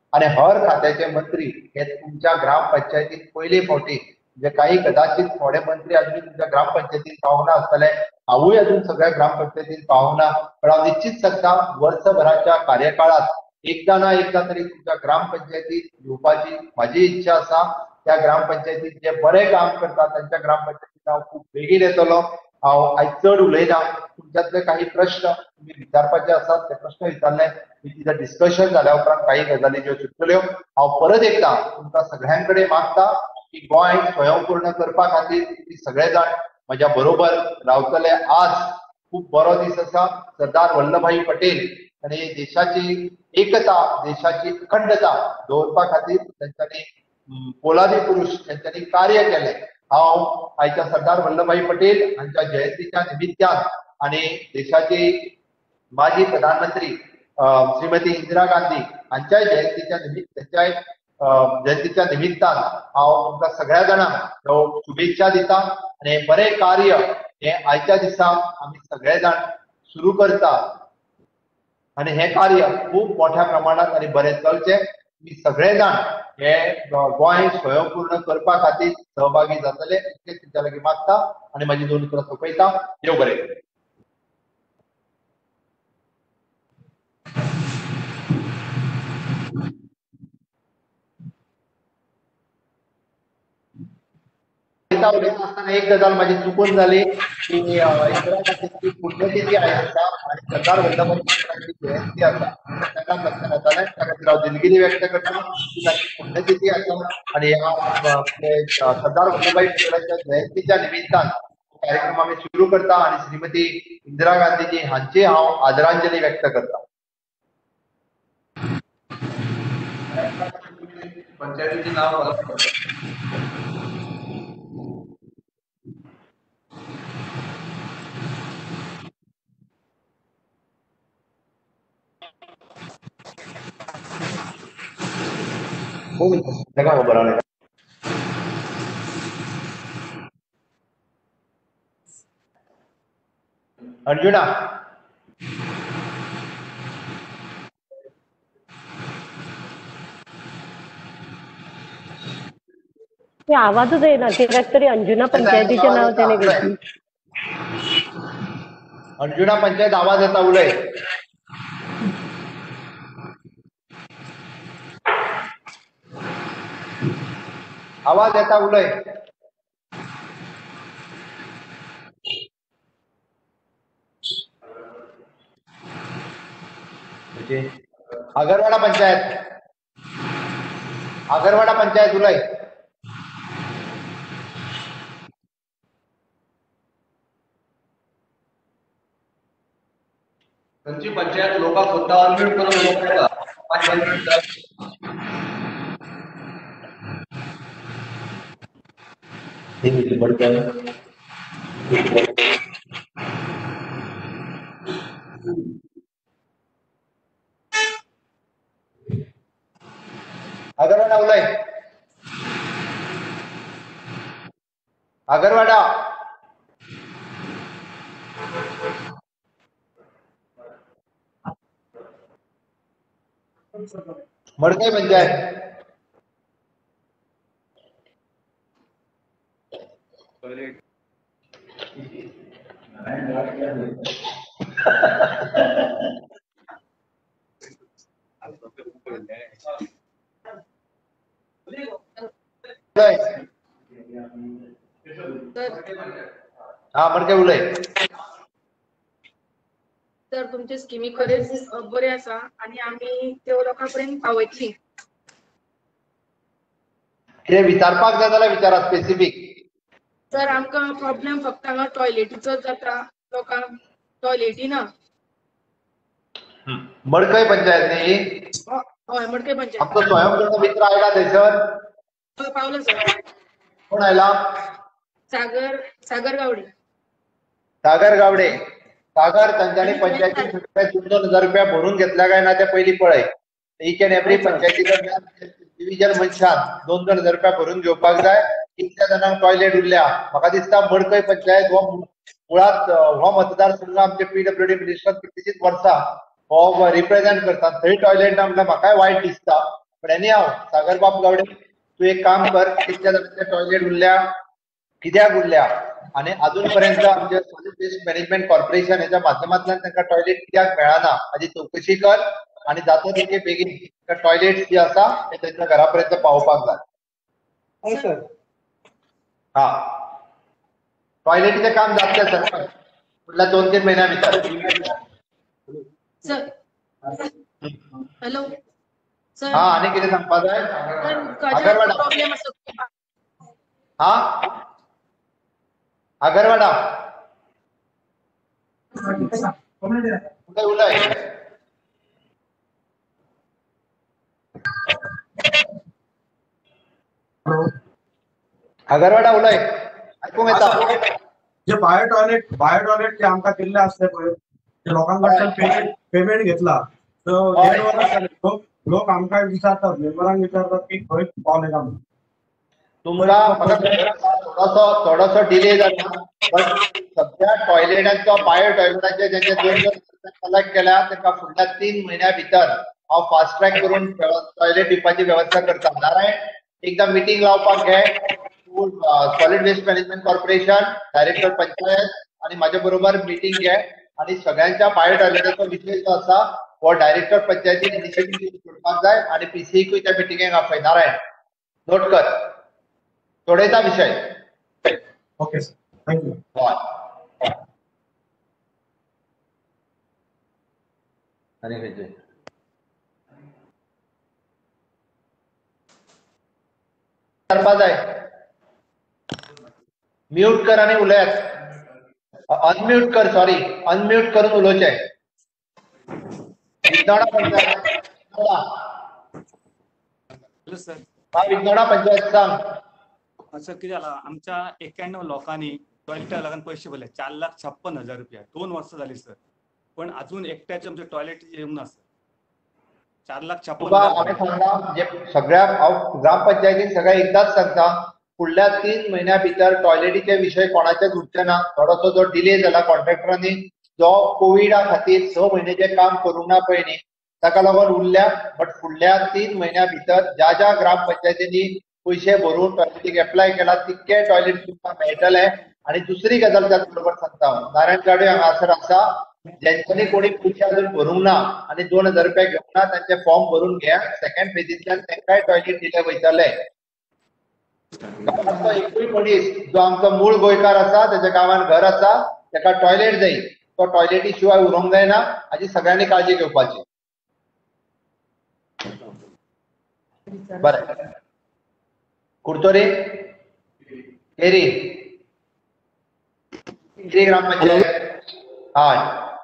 आणि हर खात्याचे मंत्री हे तुमच्या ग्रामपंचायतीत पहिले फावटी जे काही कदाचित थोडे मंत्री अजून तुमच्या ग्रामपंचायतीत पाहुणा असतले हांवूय अजून सगळ्या ग्रामपंचायतीत पाहुणा पण हांव निश्चित सांगता वर्षभराच्या कार्यकाळात एकदा ना एकदा तरी तुमच्या ग्रामपंचायतीत येवपाची माझी इच्छा असा. त्या ग्रामपंचायतीत जे बरे काम करतात त्यांच्या ग्रामपंचायतीत हांव खूप बेगीन येतलो. हांव आयज चड उलयना तुमच्यातले काही प्रश्न तुम्ही विचारपाचे असतात ते प्रश्न विचारले मी तिचं डिस्कशन झाल्या उपरांत काही गजाली ज्यो सुचल्यो हांव परत एकदा तुमकां सगळ्यांकडे मागता की गोंय स्वयंपूर्ण करपा खातीर तुम्ही सगळे जाण म्हज्या बरोबर रावतले. आज खूप बरो दीस आसा. सरदार वल्लभभाई पटेल आणि देशाची एकता देशाची अखंडता दवरपा खातीर तांच्यांनी पोलादी पुरुष त्यांच्यानी कार्य केले. हांव आयच्या सरदार वल्लभभाई पटेल हांच्या जयंतीच्या निमित्तान आणि देशाची माजी प्रधानमंत्री श्रीमती इंदिरा गांधी हांच्या जयंतीच्या निमित्त त्यांच्या जयंतीच्या निमित्तान हांव तुमकां सगळ्या जाणांक शुभेच्छा दिता आणि बरे कार्य हे आयच्या दिसा आमी सगळे जाण सुरू करता आणि हे कार्य खूप मोठ्या प्रमाणात आणि बरे चलचे. मी सगळे जाण हे गोंय स्वयंपूर्ण करपा खातीर सहभागी जातले इतकेच तुमच्या लागीं मागता आणि माझी दोन उतरां सोंपयता. देव बरें करूं. उलयता आसतना एक गजाल माझी चुकून जाली की इंदिरा गांधीची पुण्यतिथी आयज आसा आणि सरदार वल्लभभाई पटेलांची जयंती आसा ताका लक्षात येतालें. त्या खातीर हांव दिलगिरी व्यक्त करता की ताची पुण्यतिथी आसा आणि ह्या सरदार वल्लभभाई पटेलांच्या जयंतीच्या निमित्तान कार्यक्रम आमी सुरू करता आणि श्रीमती इंदिरा गांधीजी हांची हांव आदरांजली व्यक्त करता. पंचायतीचे नाव बरोबर अर्जुना आवाजच येईना. कित्याक तरी अंजुना पंचायतीचे नाव त्याने घेतली. अंजुना पंचायत आवाज येता उलय. आवाज येता उलय. आगरवाडा पंचायत आगरवाडा पंचायत उलय. त्यांची पंचायत लोक स्वतः अनम्यूट करून बोलतात. पाच मिनिट आगरवाडा उलय. आगरवाडा मडकई पंचायत हा मडकई उलय. तर तुमची स्किमी खरेच बरे आसा आणि आम्ही त्यो लोकां पर्यंत पावयतली. कितें विचारपाक जाय जाल्यार विचारा स्पेसिफिक. सर आमकां प्रॉब्लेम फक्त हांगा टॉयलेटीचो जाता. लोकांक टॉयलेटी ना. मडकई पंचायत न्ही. हय मडकई पंचायत. आमचो स्वयंपूर्ण मित्र आयला थंयसर. हय पावलो सर. कोण आयला? सागर सागर गावडे. सागर गावडे. सागर तांच्यांनी पंचायतीन दोन दोन हजार रुपया भरून घेतल्या काय ना ते पयली पळय. इच एंड एवरी पंचायती कडल्यान डिव्हिजन मनशान दोन दोन हजार रुपया भरून घेवपाक जाय. कितल्या जाणांक टॉयलेट उरल्या. म्हाका दिसता मडकई पंचायत हो मुळात हो मतदारसंघ आमचे पीडब्ल्यूडी मिनिस्टर कितलींशींच वर्सां हो रिप्रेझेंट करता. थंय टॉयलेट ना म्हणल्यार म्हाकाय वायट दिसता. पण एनी हाव सागर बाब गावडे तू एक काम कर, कितल्या जाणांचे टॉयलेट उरल्या, कित्याक उरल्या, आणि अजूनपर्यंत आमचे सॉलिड वेस्ट मॅनेजमेंट कॉर्पोरेशन याच्या माध्यमातून त्यांना टॉयलेट कित्याक मेळना हाची चौकशी कर, आणि जाता तितके बेगीन टॉयलेट जी आसा ते त्यांच्या घरापर्यंत पावोवपाक जाय. हा टॉयलेटीचे काम जातले सर फुडल्या दोन तीन महिन्या भितर. Sir hello sir. हा आणि कितें सांगपा जाय? अगरवाडा प्रॉब्लेम आसा. हा अगरवाडा उलय उलय. अगरवाडा उलय ऐकूंक येता. जे बायो टॉयलेट बायो टॉयलेट जे आमकां केल्ले आसले पळय ते लोकांकडच्यान पेमेंट पेमेंट घेतला तो देड वरां जाली. लोक लोक आमकां विचारतात, मेंबरांक विचारतात की खंय पावले काय म्हणून. तुमकां थोडोसो थोडोसो डिले जाता, बट सध्या टॉयलेटांचो बायो टॉयलेटाचे जेचे दोन दोन कलेक्ट केल्या ताका फुडल्या तीन महिन्या भितर हांव फास्ट ट्रॅक करून टॉयलेट दिवपाची व्यवस्था करता. नारायण एकदा मिटींग लावपाक घे, solid waste management corporation, director panchayat आणि माझ्या बरोबर मिटींग घे, आणि सगळ्यांच्या बायो टॉयलेटाचो विषय जो आसा हो डायरेक्टर पंचायतीन इनिशिएटीव्ह करपाक जाय, आणि पीसीकूय त्या मिटिंगेक आपय. नारायण नोट कर, सोडयता विषय. Okay sir, thank you. आणि खंयचे करपा जाय. म्यूट कर आणि उलयात. अनम्यूट कर, सॉरी अनम्यूट करून उलोवचें. विज्ञाना पंचायत हॅलो सर. हा विज्ञाना पंचायत सांग. असं किती झालं, आमच्या एक्क्याण्णव लोकांनी टॉयलेटा लागून पैसे भरले चार लाख छप्पन हजार रुपया. दोन वर्ष झाली सर, पण अजून एकट्याचे आमचे टॉयलेट येऊन ना सर. चार लाख छप्पन तुका हांवें सांगता जे सगळ्या हांव ग्रामपंचायतीन सगळ्या एकदाच सांगता, फुडल्या तीन महिन्या भितर टॉयलेटीचे विषय कोणाचेच उरचे ना. थोडोसो जो डिले जाला कॉन्ट्रॅक्टरांनी जो कोविडा खातीर स म्हयन्याचे काम करूंक ना पळय न्ही ताका लागून उरल्या, बट फुडल्या तीन महिन्या भितर ज्या ज्या ग्रामपंचायतींनी पैसे भरून टॉयलेटीक एप्लाय केला तितके टॉयलेट तुमकां मेळटले. आणि दुसरी गजाल त्याच बरोबर सांगता हांव, नारायण गाडे हांगासर आसा, ज्यांच्यानी कोणी पयशे अजून भरूंक ना आनी दोन हजार रुपया घेवंक ना तांचे फॉर्म भरून घ्या. सेकंड फेजींतल्यान तांकांय टॉयलेट दिले वयतले. गांवांतलो एकूय मनीस जो आमचो मूळ गोंयकार आसा, तेच्या गांवांत घर आसा, ताका टॉयलेट जाय, तो टॉयलेटी शिवाय उरोंक जायना हाची सगळ्यांनी काळजी घेवपाची. बरें. कुडतोरी केरी केरी ग्रामपंचायत. हय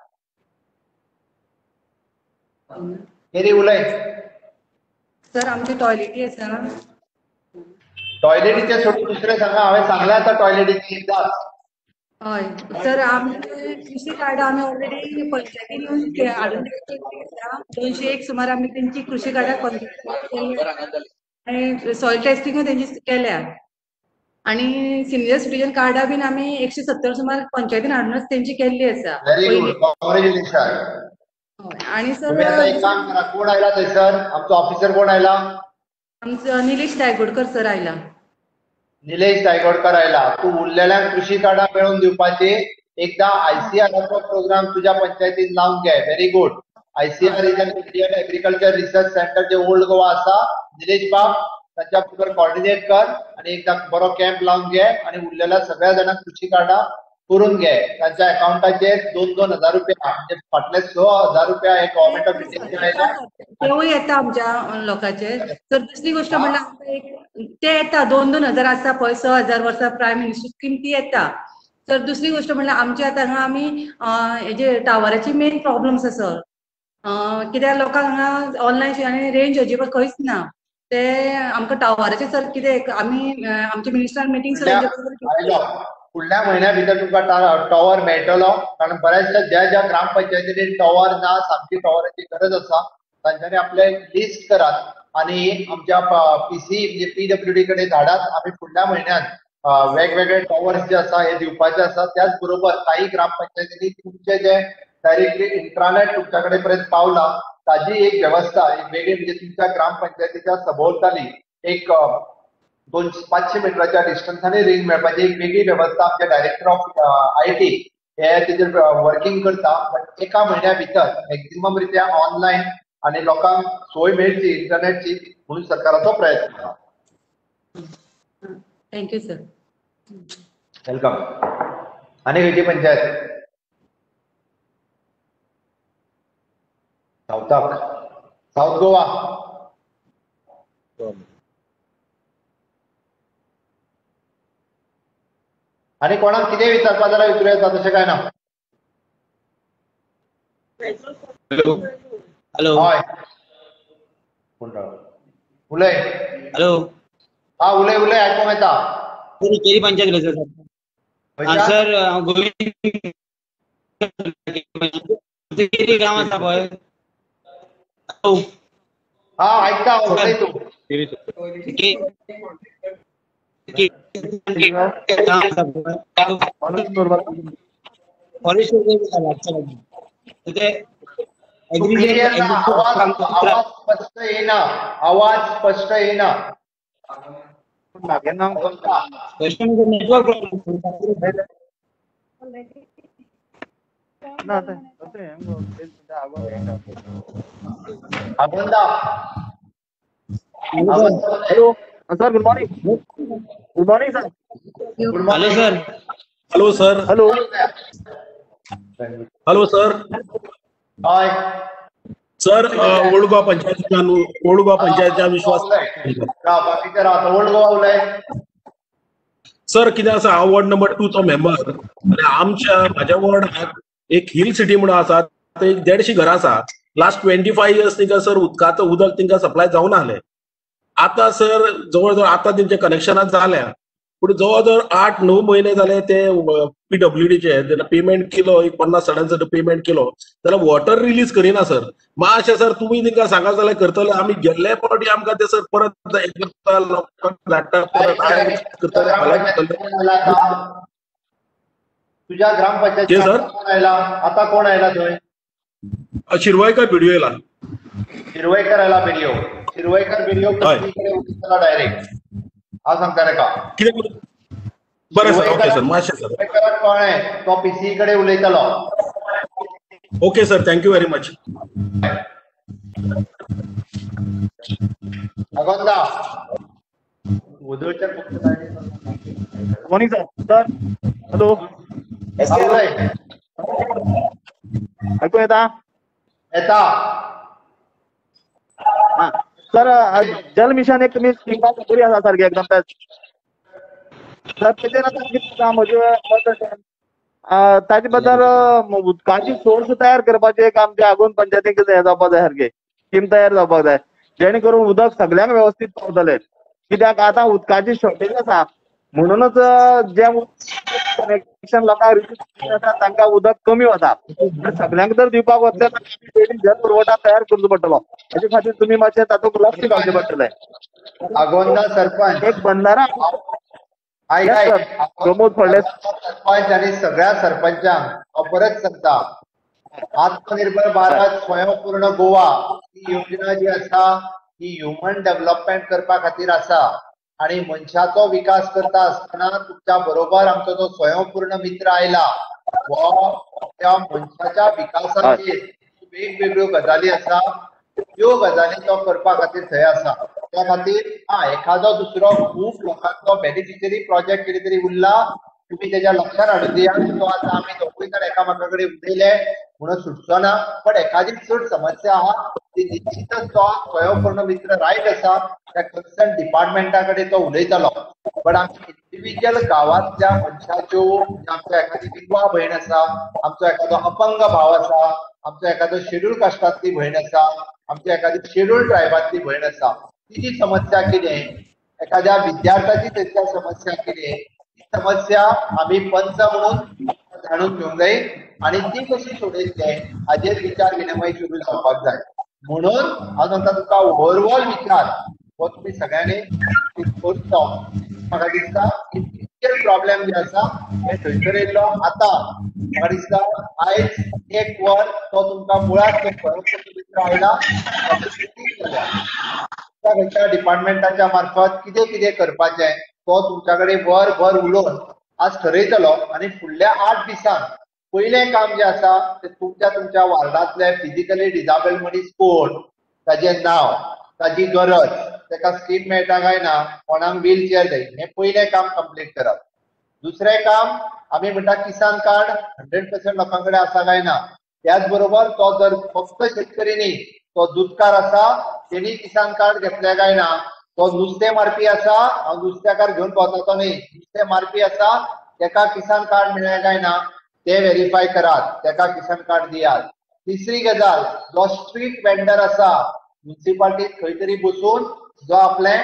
केरी उलय. सर आमची टॉयलेटी आसा. टॉयलेटीचे सोडून दुसरे सांगा. हांवें सांगला आतां टॉयलेटीची एकदाच. हय सर, आमचे कृषी कार्ड आमी ऑलरेडी पंचायतीन येवन हाडून आसा. दोनशे एक सुमार आमी तेंची कृषी कार्डां कंप्लीट आनी सॉयल टेस्टिंगूय तेंची केल्या. आणि सिनियर सिटीजन कार्डा बीन आमी एकशे सत्तर सुमार पंचायतीन हाडूनच तेंची केल्ली आसा. Very good, congratulation. आणि सर तुम्ही आता एक काम करा, कोण आयला थंयसर? आमचो ऑफिसर कोण आयला? आमचो निलेश तायगोडकर सर आयला. निलेश तायगोडकर आयला. तू उरलेल्यांक कृषी कार्डां मेळोवन दिवपाची. एकदा आयसीआरचो प्रोग्राम तुझ्या पंचायतीन लावन घे. Very good. ICR is an Indian agriculture research centre जे ओल्ड गोवा आसा. निलेश बाब ताच्या बरोबर कॉर्डिनेट कर आणि एकदा बरो कॅम्प लावन घे आणि उरलेल्या सगळ्या जाणांक कृषी कार्डां करून घे. तांच्या अकाउंटाचेर दोन दोन हजार रुपया म्हणजे फाटले स हजार रुपया हे गव्हर्मेंट ऑफ इंडियाचे आयल्या. तेवूय येता आमच्या लोकांचे. तर दुसरी गोष्ट म्हणल्यार आमकां एक ते येता दोन दोन हजार आसा पळय, स हजार वर्सा प्रायम मिनिस्टर स्कीम ती येता. तर दुसरी गोष्ट म्हणल्यार आमच्या आतां हांगा आमी हेजे टावराची मेन प्रॉब्लम्स आसा. कित्याक लोकांक हांगा ऑनलायन आनी रेंज अजिबात खंयच ना. ते आमकां टावराचे सर कितें आमी आमच्या मिनिस्टरान मिटींग फुडल्या म्हयन्या भितर तुमकां टॉवर मेळटलो. कारण बऱ्याचशा ज्या ज्या ग्रामपंचायतींनी टॉवर ना, सामकी टॉवराची गरज आसा, तांच्यांनी आपले लिस्ट करात आणि आमच्या पीसी म्हणजे पीडब्ल्यूडी कडेन धाडात. आमी फुडल्या म्हयन्यात वेगवेगळे टॉवर्स जे आसा हे दिवपाचे आसा. त्याच बरोबर काही ग्रामपंचायतींनी तुमचे जे डायरेक्टली इंट्रानेट तुमच्या कडेन पर्यंत पावला ताजी एक व्यवस्था एक वेगळी म्हणजे तुमच्या ग्रामपंचायतीच्या सभोवताली एक दोन पाचशे मिटराच्या डिस्टन्साने रेंज मेळपाची एक वेगळी व्यवस्था आमच्या डायरेक्टर ऑफ आय टी हे तेजेर वर्किंग करता. बट एका म्हयन्या भितर मॅक्झिमम रित्या ऑनलायन आणि लोकांक सोय मेळची इंटरनेटची म्हणून सरकाराचो प्रयत्न आसा. Thank you sir. वेलकम. आनी खंयची पंचायत? सावथाक. साऊथ गोवा. आणि कोणाक कितें विचारपा जाल्यार विचारूं येता तशें काय ना. हॅलो. हय उलय. हॅलो. हा उलय उलय आयकूंक येता. केरी पंचायत उलयता सर. सर गोविंद केरी गांव आसा पळय. हा आयकता उलय तूं. फॉरेस्ट आवाज स्पष्ट येना. आवाज स्पष्ट येना. Network Agonda. Hello sir. Good morning. Good morning sir. Good hello sir. Hello sir. Hello. Hello sir. हय सर ओल्ड गोवा पंचायतीच्यान ओल्ड गोवा पंचायतीच्या विश्वास बाकीचे राहता. ओल्ड गोवा उलय. सर कितें आसा हांव वॉर्ड नंबर टू चो मेंबर आनी आमच्या म्हाज्या वॉर्डाक एक हिल सिटी म्हणून आसा थंय एक देडशी घरां आसा. लास्ट ट्वेंटी फायव इयर्स तिंका सर उदकाचो उदक तिंका सप्लाय जावना आहलें. आतां सर जवळ जवळ आतां तेंचे कनेक्शनां जाल्या पूण जवळ जवळ आठ णव म्हयने जाले ते पीडब्ल्यूडीचे जेन्ना पेमेंट केलो एक पन्नास साडांचो पेमेंट केलो जाल्यार वॉटर रिलीज करिना सर. मातशें सर तुमी तेंकां सांगात जाल्यार करतले. आमी गेल्ले फावटी आमकां ते सर परत धाडटा परत करतले. तुझ्या ग्रामपंचायतीत कोण आयला आता? कोण आयला थंय? शिरवयकर व्हिडिओ येयला. शिरवयकर आयला व्हिडिओ. शिरवयकर व्हिडिओ उलयतलो डायरेक्ट. हांव सांगता ताका. कितें बरें सर. Okay sir. मातशें सर. शिरवयकराक कळ्ळें तो पीसी कडेन उलयतलो. Okay sir. Thank you very much. Agonda. Morning sir. Sir hello. ऐकू येता? येता. सर जल मिशन एक तुम्ही स्कीम बरी आसा सारकी एकदम बेस्ट. सर तेजेर आतां कितें काम म्हजें ताजे बद्दल उदकाची सोर्स तयार करपाचें एक आमच्या आगोंद पंचायतीक हें जावपाक जाय सारकें स्कीम तयार जावपाक जाय जेणे करून उदक सगळ्यांक वेवस्थीत पावतलें. कित्याक आतां उदकाची शॉर्टेज आसा म्हणूनच जे कनेक्शन लोकांक रिसीव आसा तांकां उदक कमी वता. सगळ्यांक जर दिवपाक वतले जाल्यार जल पुरवठा तयार करचो पडटलो. हेचे खातीर तुमी मातशें तातूंत लक्ष घालचें पडटलें. आगोंदा सरपंच एक बंदारा प्रमोद फडणे सरपंच आणि सगळ्या सरपंचांक हांव परत सांगता आत्मनिर्भर भारत स्वयंपूर्ण गोवा ही योजना जी आसा ही ह्युमन डेव्हलपमेंट करपा खातीर आसा आणि मनशाचो विकास करता आसतना तुमच्या बरोबर आमचो जो स्वयंपूर्ण मित्र आयला वो त्या मनशाच्या विकासाचेर वेगवेगळ्यो गजाली आसा त्यो गजाली तो करपा खातीर थंय आसा. त्या खातीर हा एखादो दुसरो खूब लोकांचो बेनिफिशरी प्रोजेक्ट कितें तरी उरला तुम्ही त्याच्या लक्षात हाडून दिया. तो आता आम्ही दोघूय जण एकामेका कडेन उलयले म्हणून सुटचो ना. पण एखादी चड समस्या आहा ती निश्चितच तो स्वयंपूर्ण मित्र रायट आसा त्या कन्सर्न डिपार्टमेंटा कडेन तो उलयतलो. पण आमी इंडिव्हिज्युअल गांवांतल्या मनशाच्यो आमचो एखादी विधवा भयण आसा आमचो एखादो अपंग भाव आसा आमचो एखादो शेड्यूल कास्टांतली भयण आसा आमची एखादी शेड्यूल ट्रायबांतली भयण आसा तिची समस्या कितें एखाद्या विद्यार्थ्याची त्याच्या समस्या कितें ती समस्या आम्ही पंच म्हणून जाणून घेवंक जाय आणि ती कशी सोडयतले हाजेर विचार विनिमय सुरू जावपाक जाय. म्हणून हांव सांगता तुका ओव्हरऑल विचार हो तुम्ही सगळ्यांनी करचो. म्हाका दिसता मुख्य प्रॉब्लेम जे आसा हे थंयसर येयल्लो आता म्हाका दिसता आयज एक वर तो तुमकां मुळात मित्र आयला खंयच्या डिपार्टमेंटाच्या मार्फत कितें कितें करपाचें तो तुमच्या कडेन वर भर उलोवन आज ठरयतलो आणि फुडल्या आठ दिसांक पयलें काम जे आसा ते तुमच्या तुमच्या वार्डांतले फिजिकली डिसेबल मनीस कोण ताजें नांव ताजी गरज ताका स्कीम मेळटा काय ना कोणाक व्हील चेअर जाय हें पयलें काम कंप्लीट करप. दुसरें काम आमी म्हणटा किसान कार्ड हंड्रेड पर्सेंट लोकां कडेन आसा काय ना. त्याच बरोबर तो जर फक्त शेतकरी न्ही तो दूधकार आसा तेणी किसान कार्ड घेतले काय ना. तो नुस्तें मारपी आसा हांव नुस्तेकार घेवन भोंवता तो न्ही नुस्तें मारपी आसा तेका किसान कार्ड मेळ्ळें काय ना ते व्हेरीफाय करात तेका किसान कार्ड दियात. तिसरी गजाल जो स्ट्रीट वेंडर आसा म्युनिसिपालिटीत खंय तरी बसून जो आपले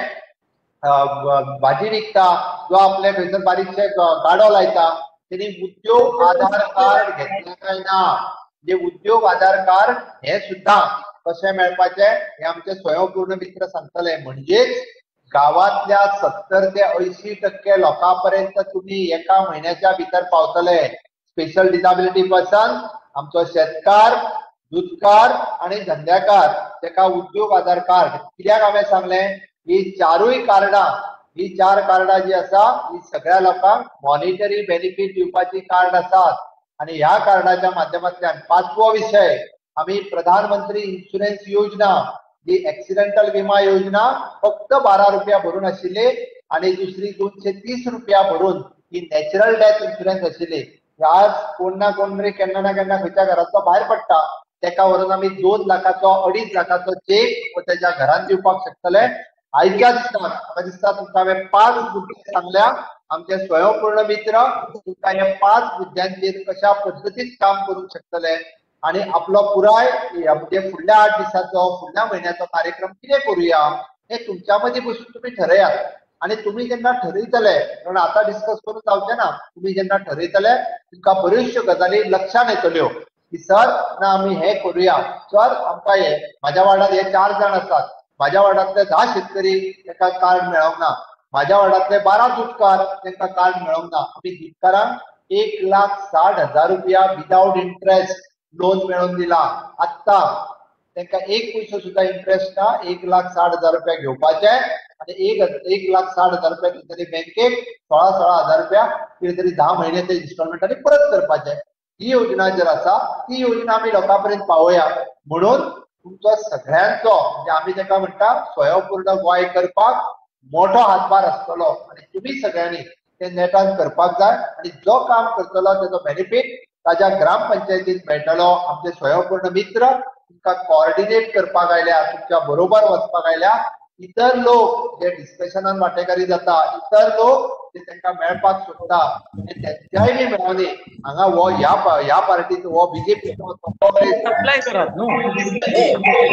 भाजी विकता जो आपले खंयसर बारीकशे गाडो लायता तेणी उद्योग आधार कार्ड घेतले काय ना. म्हणजे उद्योग आधार कार्ड हे सुद्धा कशें मेळपाचें हे आमचे स्वयंपूर्ण मित्र सांगतले. म्हणजेच गावातल्या सत्तर ते अंयशी टक्के लोकां पर्यंत तुम्ही एका महिन्याच्या भितर पावतले. स्पेशल डिसेबिलिटी पर्सन आमचो शेतकार दूधकार आणि धंद्याकार तेका उद्योग आधार कार्ड कित्याक हांवें सांगलें ही चारूय कार्डां ही चार कार्डां जी आसा ही सगळ्या लोकांक मॉनिटरी बेनिफिट दिवपाची कार्ड आसात. आणि ह्या कार्डाच्या माध्यमांतल्यान पाचवो विषय आम्ही प्रधानमंत्री इन्शुरन्स योजना जी एक्सिडेंटल विमा योजना फक्त बारा रुपया भरून आशिल्ली आणि दुसरी दोनशे तीस रुपया भरून ही नॅचरल डेथ इन्शुरन्स आशिल्ली. आज कोण ना कोण तरी केन्ना ना केन्ना खंयच्या घरांतलो भायर पडटा तेका व्हरून आमी दोन लाखाचो अडीच लाखाचो चेक त्याच्या घरांत दिवपाक शकतले. आयच्या दिसाक म्हाका दिसता तुमकां हांवें पांच मुद्दे सांगल्या आमचे स्वयंपूर्ण मित्र तुमकां हे पांच मुद्द्यांचेर कशा पद्दतीन काम करूंक शकतले आणि आपलो पुराय म्हणजे फुडल्या आठ दिसाचो फुडल्या म्हयन्याचो कार्यक्रम कितें करूया हे तुमच्या मदीं बसून तुम्ही ठरयात. आणि तुम्ही जेन्ना ठरयतले कारण आता डिस्कस करून जावचें ना तुम्ही जेन्ना ठरयतले तुमकां बऱ्योचश्यो गजाली लक्षांत येतल्यो की सर ना आमी हे करूया सर आमकां हे म्हाज्या वार्डांत हे चार जाण आसात म्हाज्या वार्डांतले धा शेतकरी ताका कार्ड मेळोंक ना म्हाज्या वार्डांतले बारा दूधकार तांकां कार्ड मेळोंक ना. आमी दूधकारांक एक लाख साठ हजार रुपया विदाउट इंटरेस्ट लोन मेळोवन दिला. आत्ता तांकां एक पयसो सुद्धा इंटरेस्ट ना एक लाख साठ हजार रुपया घेवपाचे आणि एक एक लाख साठ हजार रुपया कितें बँकेक सोळा सोळा हजार रुपया कितें तरी धा महिने ते इन्स्टॉलमेंटांनी परत करपाचे. ही योजना जर आसा ती योजना आमी लोकां पर्यंत पावोया म्हणून तुमचो सगळ्यांचो म्हणजे आमी ताका म्हणटा स्वयंपूर्ण गोंय करपाक मोठो हातभार आसतलो आणि तुम्ही सगळ्यांनी ते नेटान करपाक जाय. आणि जो काम करतलो तेजो बेनिफिट ताज्या ग्रामपंचायतीत मेळटलो. आमचे स्वयंपूर्ण मित्र तुमकां कोऑर्डिनेट करपाक आयल्या तुमच्या बरोबर वचपाक आयल्या. इतर लोक जे डिस्कशनान वांटेकारी जाता इतर लोक जे तांकां मेळपाक सोदता आनी तेंच्याय बी मेळोनी हांगा हो ह्या ह्या पार्टीचो हो बीजेपीचो सप्लाय करात न्हू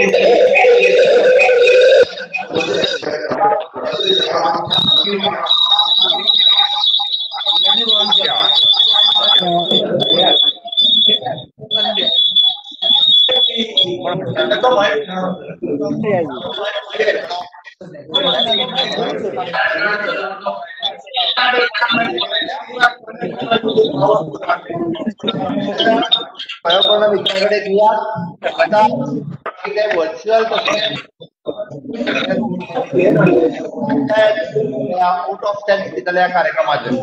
स्वयंपूर्ण मित्राकडे दियात आता व्हर्च्युअल आउट ऑफ स्टँड दितले ह्या कार्यक्रमाचे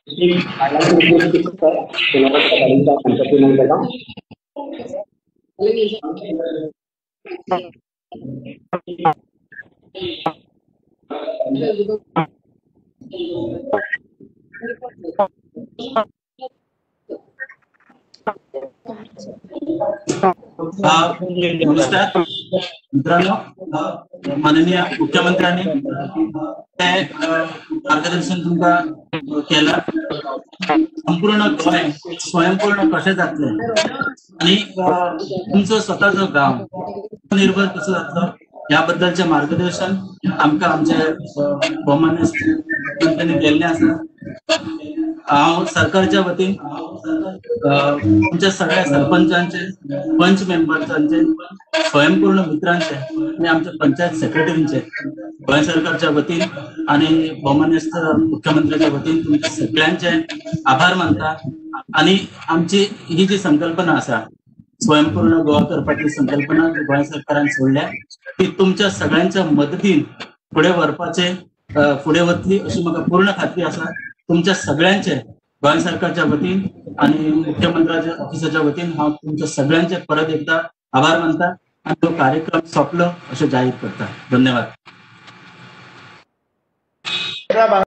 नमस्कार मित्रांनो, माननीय मुख्यमंत्र्यांनी ते मार्गदर्शन तुमका केलं. संपूर्ण गोय स्वयंपूर्ण कशें जातलें आणि तुमचं स्वतःचं गाव निर्भर कसं जातलं ह्या बद्दलचे मार्गदर्शन आमकां आमचे भौमान्य मंत्र्यांनी केल्लें आसा. हांव सरकारच्या वतीन तुमच्या सगळ्या सरपंचांचे, पंच मेंबर्सांचे, स्वयंपूर्ण मित्रांचे आणि आमच्या पंचायत सेक्रेटरींचे गोंय सरकारच्या वतीन आणि भौमान्यस्थ मुख्यमंत्र्याच्या वतीन तुमच्या सगळ्यांचे आभार मानता. आणि आमची ही जी संकल्पना आसा स्वयंपूर्ण गोवा करपाची संकल्पना जी गोंय सरकारान सोडल्या ती तुमच्या सगळ्यांच्या मदतीन फुडें व्हरपाचे फुडें वतली अशी म्हाका पूर्ण खात्री आसा. तुमच्या सगळ्यांचे गोंय सरकारच्या वतीन आणि मुख्यमंत्र्याच्या ऑफिसाच्या वतीन हांव तुमच्या सगळ्यांचे परत एकदा आभार मानता आणि तो कार्यक्रम सोंपलो अशें जाहीर करता. धन्यवाद.